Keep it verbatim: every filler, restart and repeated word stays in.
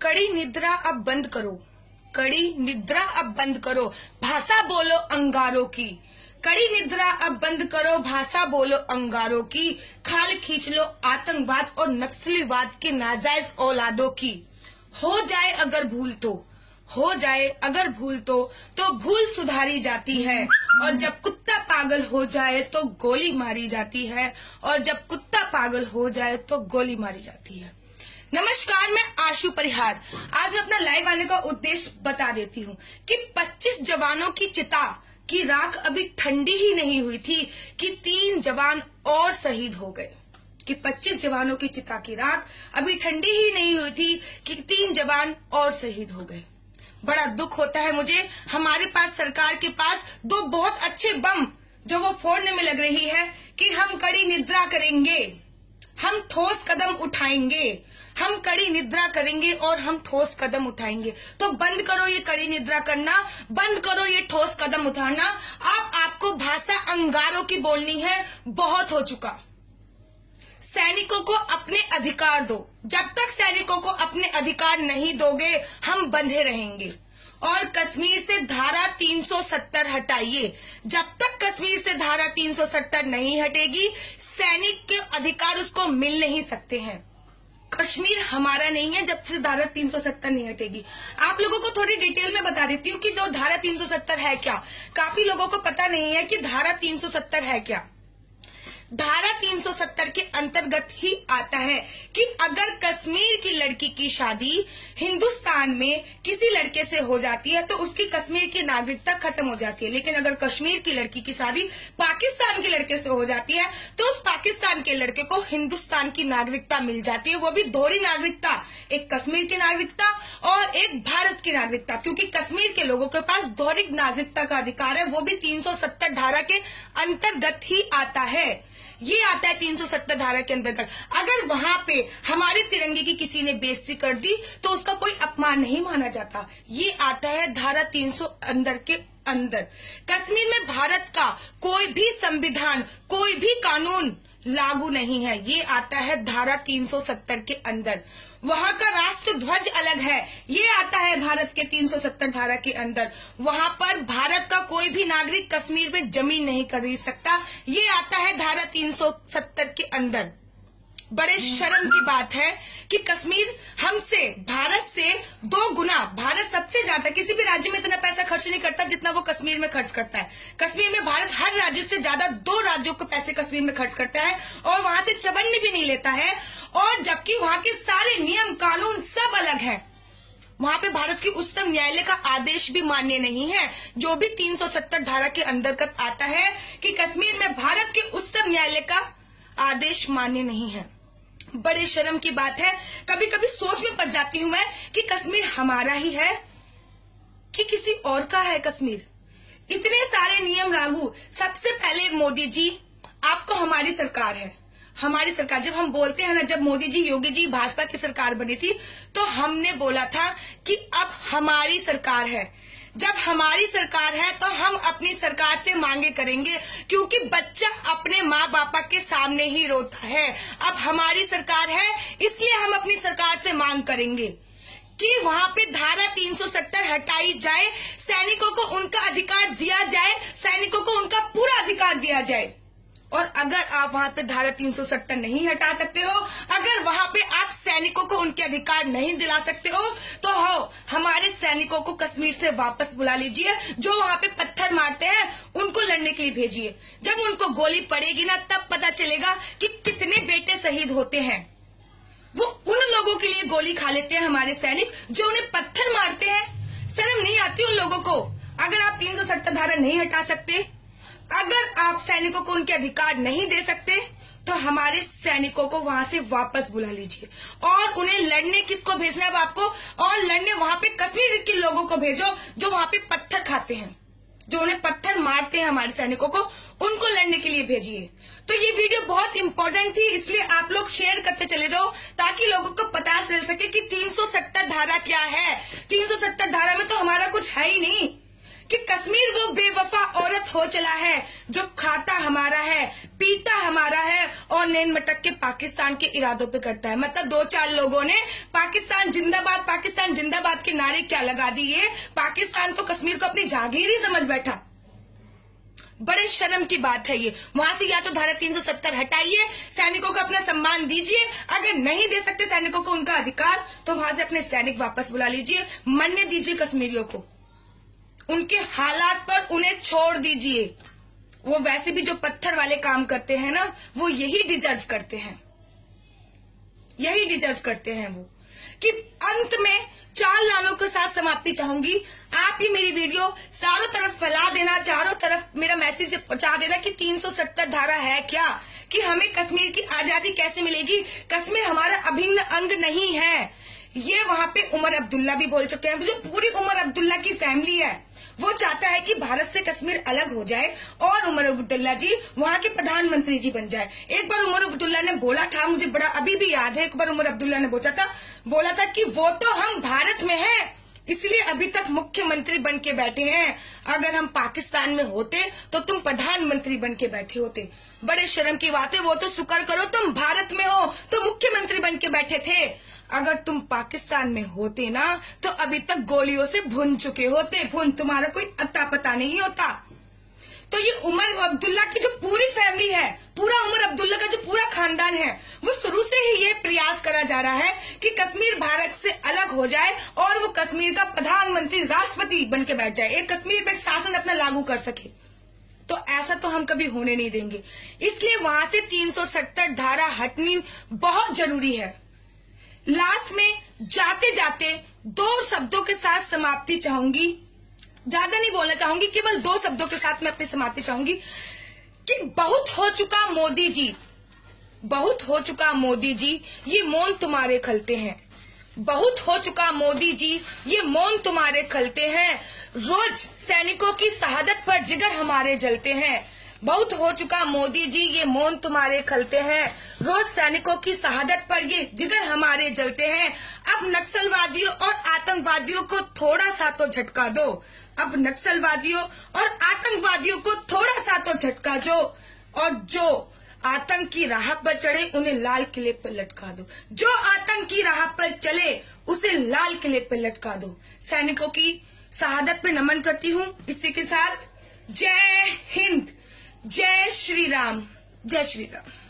कड़ी निद्रा अब बंद करो, कड़ी निद्रा अब बंद करो, भाषा बोलो अंगारों की। कड़ी निद्रा अब बंद करो, भाषा बोलो अंगारों की। खाल खींच लो आतंकवाद और नक्सलीवाद के नाजायज औलादों की। हो जाए अगर भूल तो हो जाए अगर भूल तो तो भूल सुधारी जाती है, और जब कुत्ता पागल हो जाए तो गोली मारी जाती है, और जब कुत्ता पागल हो जाए तो गोली मारी जाती है। नमस्कार, मैं आशु परिहार। आज मैं अपना लाइव आने का उद्देश्य बता देती हूँ कि पच्चीस जवानों की चिता की राख अभी ठंडी ही नहीं हुई थी कि तीन जवान और शहीद हो गए। कि पच्चीस जवानों की चिता की राख अभी ठंडी ही नहीं हुई थी कि तीन जवान और शहीद हो गए। बड़ा दुख होता है मुझे, हमारे पास सरकार के पास दो बहुत अच्छे बम जो वो फोड़ने में लग रही है कि हम कड़ी निद्रा करेंगे, हम ठोस कदम उठाएंगे, हम कड़ी निद्रा करेंगे और हम ठोस कदम उठाएंगे। तो बंद करो ये कड़ी निद्रा करना, बंद करो ये ठोस कदम उठाना। अब आपको भाषा अंगारों की बोलनी है, बहुत हो चुका। सैनिकों को अपने अधिकार दो। जब तक सैनिकों को अपने अधिकार नहीं दोगे हम बंधे रहेंगे। और कश्मीर से धारा तीन सौ सत्तर हटाइए। जब तक कश्मीर से धारा तीन सौ सत्तर नहीं हटेगी सैनिक के अधिकार उसको मिल नहीं सकते हैं। कश्मीर हमारा नहीं है जब से धारा तीन सौ सत्तर नहीं हटेगी। आप लोगों को थोड़ी डिटेल में बता देती हूँ कि जो धारा तीन सौ सत्तर है क्या। काफी लोगों को पता नहीं है कि धारा तीन सौ सत्तर है क्या। धारा तीन सौ सत्तर के अंतर्गत ही आता है कि अगर कश्मीर की लड़की की शादी हिंदुस्तान में किसी लड़के से हो जाती है तो उसकी कश्मीर की नागरिकता खत्म हो जाती है, लेकिन अगर कश्मीर की लड़की की शादी पाकिस्तान के लड़के से हो जाती है तो उस पाकिस्तान के लड़के को हिंदुस्तान की नागरिकता मिल जाती है, वो भी दोहरी नागरिकता, एक कश्मीर की नागरिकता और एक भारत की नागरिकता। क्योंकि कश्मीर के लोगों के पास दोहरी नागरिकता का अधिकार है, वो भी तीन सौ सत्तर धारा के अंतर्गत ही आता है। ये आता है तीन सौ सत्तर धारा के अंतर्गत। अगर वहां पे हमारे तिरंगे की किसी ने बेइज्जती कर दी तो उसका कोई अपमान नहीं माना जाता। ये आता है धारा तीन सौ अंदर के अंदर। कश्मीर में भारत का कोई भी संविधान, कोई भी कानून लागू नहीं है। ये आता है धारा तीन सौ सत्तर के अंदर। वहां का राष्ट्र ध्वज अलग है, ये आता है भारत के तीन सौ सत्तर धारा के अंदर। वहां पर भारत का कोई भी नागरिक कश्मीर में जमीन नहीं खरीद सकता, ये आता है धारा तीन सौ सत्तर के अंदर। बड़े शर्म की बात है कि कश्मीर हमसे, भारत से दो गुना, भारत सबसे ज्यादा किसी भी राज्य में इतना पैसा खर्च नहीं करता जितना वो कश्मीर में खर्च करता है। कश्मीर में भारत हर राज्य से ज्यादा दो राज्यों को पैसे कश्मीर में खर्च करता है और वहां से चवन्नी भी नहीं लेता है। और जबकि वहां के सारे नियम कानून सब अलग है। वहां पे भारत की उच्चतम न्यायालय का आदेश भी मान्य नहीं है, जो भी तीन सौ सत्तर धारा के अंतर्गत आता है कि कश्मीर में भारत के उच्चतम न्यायालय का आदेश मान्य नहीं है। बड़े शर्म की बात है। कभी कभी सोच में पड़ जाती हूं मैं कि कश्मीर हमारा ही है कि किसी और का है कश्मीर। इतने सारे नियम लागू। सबसे पहले मोदी जी, आपको हमारी सरकार है, हमारी सरकार। जब हम बोलते हैं ना, जब मोदी जी, योगी जी, भाजपा की सरकार बनी थी तो हमने बोला था कि अब हमारी सरकार है। जब हमारी सरकार है तो हम अपनी सरकार से मांगे करेंगे, क्योंकि बच्चा अपने माँ बापा के सामने ही रोता है। अब हमारी सरकार है इसलिए हम अपनी सरकार से मांग करेंगे कि वहां पे धारा तीन सौ सत्तर हटाई जाए, सैनिकों को उनका अधिकार दिया जाए, सैनिकों को उनका पूरा अधिकार दिया जाए। और अगर आप वहां पे धारा तीन सौ सत्तर नहीं हटा सकते हो, अगर वहां पे आप सैनिकों को उनके अधिकार नहीं दिला सकते हो, तो हो हमारे सैनिकों को कश्मीर से वापस बुला लीजिए। जो वहां पे पत्थर मारते हैं उनको लड़ने के लिए भेजिए। जब उनको गोली पड़ेगी ना तब पता चलेगा कि कितने बेटे शहीद होते हैं। वो उन लोगों के लिए गोली खा लेते हैं हमारे सैनिक जो उन्हें पत्थर मारते हैं। शर्म नहीं आती उन लोगों को? अगर आप तीन सौ सत्तर धारा नहीं हटा सकते, अगर आप सैनिकों को उनके अधिकार नहीं दे सकते, तो हमारे सैनिकों को वहां से वापस बुला लीजिए। और उन्हें लड़ने किसको भेजना है आपको? और लड़ने वहां पे कश्मीर के लोगों को भेजो जो वहां पे पत्थर खाते हैं, जो उन्हें पत्थर मारते हैं हमारे सैनिकों को, उनको लड़ने के लिए भेजिए। तो ये वीडियो बहुत इंपॉर्टेंट थी, इसलिए आप लोग शेयर करते चले जाओ ताकि लोगों को पता चल सके कि तीन सौ सत्तर धारा क्या है। तीन सौ सत्तर धारा में तो हमारा कुछ है ही नहीं कि कश्मीर वो बेवफा औरत हो चला है जो खाता हमारा है, पीता हमारा है और नैन मटक के पाकिस्तान के इरादों पे करता है। मतलब दो चार लोगों ने पाकिस्तान जिंदाबाद पाकिस्तान जिंदाबाद के नारे क्या लगा दिए। पाकिस्तान तो कश्मीर को अपनी जागीर ही समझ बैठा। बड़े शर्म की बात है ये। वहां से या तो धारा तीन सौ सत्तर हटाइए, सैनिकों को अपना सम्मान दीजिए, अगर नहीं दे सकते सैनिकों को उनका अधिकार तो वहां से अपने सैनिक वापस बुला लीजिए, मरने दीजिए कश्मीरियों को, उनके हालात पर उन्हें छोड़ दीजिए। वो वैसे भी जो पत्थर वाले काम करते हैं ना, वो यही डिजर्व करते हैं, यही डिजर्व करते हैं वो। कि अंत में चार लानों के साथ समाप्ति चाहूंगी। आप ही मेरी वीडियो चारों तरफ फैला देना, चारों तरफ मेरा मैसेज पहुंचा देना कि तीन सौ सत्तर धारा है क्या, कि हमें कश्मीर की आजादी कैसे मिलेगी। कश्मीर हमारा अभिन्न अंग नहीं है। ये वहां पे उमर अब्दुल्ला भी बोल चुके हैं। जो पूरी उमर अब्दुल्ला की फैमिली है वो चाहता है कि भारत से कश्मीर अलग हो जाए और उमर अब्दुल्ला जी वहां के प्रधानमंत्री जी बन जाए। एक बार उमर अब्दुल्ला ने बोला था, मुझे बड़ा अभी भी याद है, एक बार उमर अब्दुल्ला ने बोला था बोला था कि वो तो हम भारत में हैं, इसलिए अभी तक मुख्यमंत्री बन के बैठे हैं, अगर हम पाकिस्तान में होते तो तुम प्रधानमंत्री बन के बैठे होते। बड़े शर्म की बात है। वो तो शुक्र करो तुम भारत में हो तो मुख्यमंत्री बन के बैठे थे, अगर तुम पाकिस्तान में होते ना तो अभी तक गोलियों से भुन चुके होते, भुन तुम्हारा कोई अता पता नहीं होता। तो ये उमर अब्दुल्ला की जो पूरी फैमिली है, पूरा उमर अब्दुल्ला का जो पूरा खानदान है, वो शुरू से ही ये प्रयास करा जा रहा है कि कश्मीर भारत से अलग हो जाए और वो कश्मीर का प्रधानमंत्री राष्ट्रपति बन के बैठ जाए, एक कश्मीर पे एक शासन अपना लागू कर सके। तो ऐसा तो हम कभी होने नहीं देंगे। इसलिए वहां से तीन सौ सत्तर धारा हटनी बहुत जरूरी है। लास्ट में जाते जाते दो शब्दों के साथ समाप्ति चाहूंगी, ज्यादा नहीं बोलना चाहूंगी, केवल दो शब्दों के साथ मैं अपनी समाप्ति चाहूंगी कि बहुत हो चुका मोदी जी, बहुत हो चुका मोदी जी, ये मौन तुम्हारे खलते हैं, बहुत हो चुका मोदी जी, ये मौन तुम्हारे खलते हैं, रोज सैनिकों की शहादत पर जिगर हमारे जलते हैं। बहुत हो चुका मोदी जी, ये मौन तुम्हारे खलते हैं, रोज सैनिकों की शहादत पर ये जिगर हमारे जलते हैं। अब नक्सलवादियों और आतंकवादियों को थोड़ा सा तो झटका दो, अब नक्सलवादियों और आतंकवादियों को थोड़ा सा तो झटका दो, और जो आतंक की राह पर चढ़े उन्हें लाल किले पर लटका दो, जो आतंक की राह पर चले उसे लाल किले पर लटका दो। सैनिकों की शहादत पे नमन करती हूँ। इसी के साथ जय हिंद, जय श्री राम, जय श्री राम।